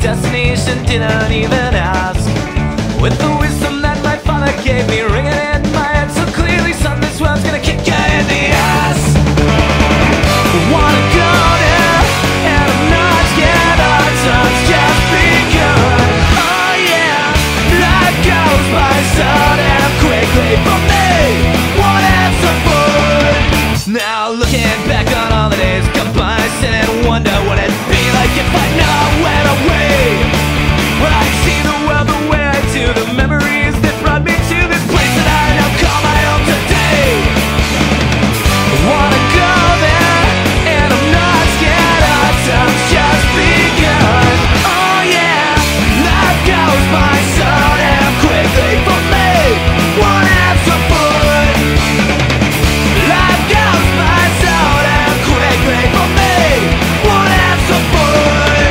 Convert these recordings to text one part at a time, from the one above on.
destination, didn't even ask. With the wisdom that my father gave me ringing in my head so clearly, son, this world's gonna kick you in the ass. Wanna go there, and I'm not scared, our time's just begun. Oh yeah, life goes by so damn quickly for me. One answer fun. Now looking back on all the days come by, I sit and wonder what it'd be like if I never went away. Well, I see the world the way I do, the memories that brought me to this place that I now call my own today. Wanna go there, and I'm not scared, our time's just begun. Oh yeah, life goes by so damn quickly for me. One answer fun. Life goes by so damn quickly for me. One answer fun.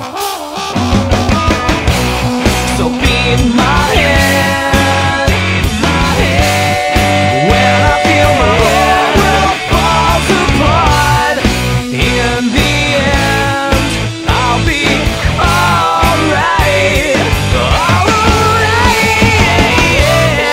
So be in my head when I feel my whole world falls apart. In the end, I'll be alright. Alright, yeah.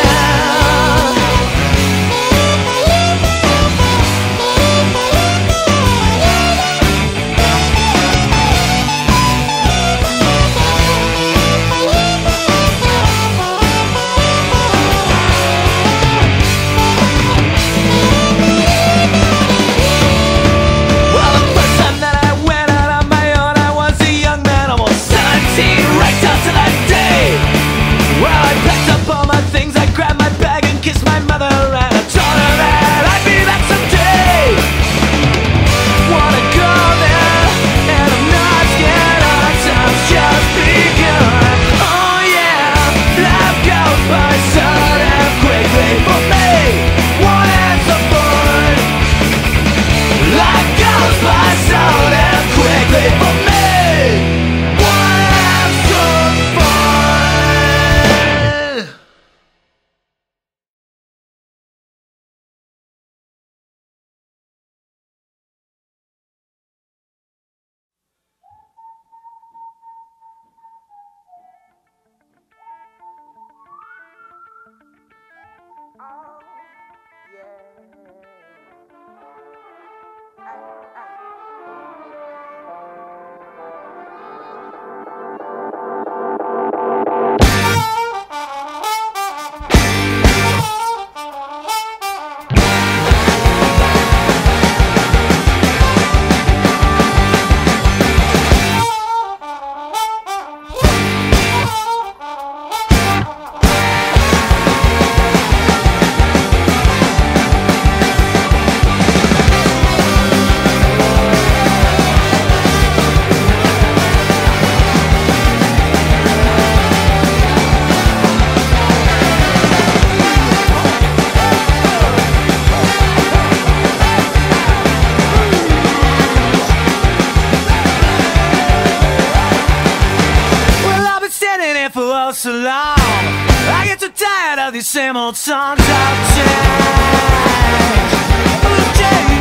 Well, the first time that I went out on my own, I was a young man, almost 17, right down to that day. Well, I packed up all my things, I grabbed my bag and kissed my mother, and I told her that I'd be back someday. Wanna go there, and I'm not scared, our time's just begun. Oh yeah, life goes by so damn quickly for me. One answer fun. Life goes by so damn quickly for me. One answer fun. Well, I've been standing here for oh so long. I get too tired of these same old songs I've changed. Oh,